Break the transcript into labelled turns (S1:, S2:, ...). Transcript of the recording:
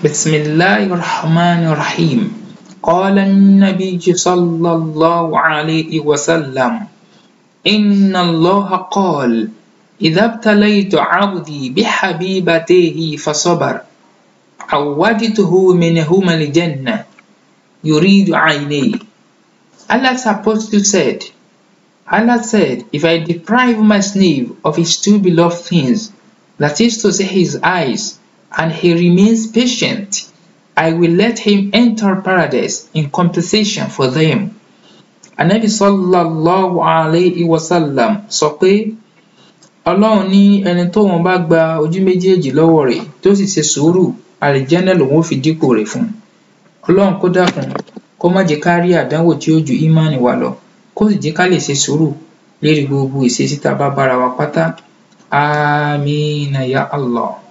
S1: بسم الله الرحمن الرحيم. قال النبي صلى الله عليه وسلم إن الله قال إذا ابتليت عبدي بحبيبته فصبر عودته منهما الجنة يريد عينيه. Allah's apostle said, Allah said, if I deprive my slave of his two beloved things, that is to say his eyes, and he remains patient, I will let him enter paradise in compensation for them. Ànábì sallallahu alayhi wa sallam sọ pé Ọlọ́run ní ẹni tóun bá gba ojú méjèèjì lọ́wọ́ rẹ̀ tó sì ṣe sùúrù, àlìjẹ́nà lòun ó fi dípò rẹ̀ fún. Ọlọ́run kó dákun kó má jẹ́ ká rí àdánwò tí ó ju ìmánì wa lọ, kó sì jẹ́ ká lè ṣe sùúrù lérí gbogbo ìṣesí tá a bá bára wa pátá. Àmín ya Allah.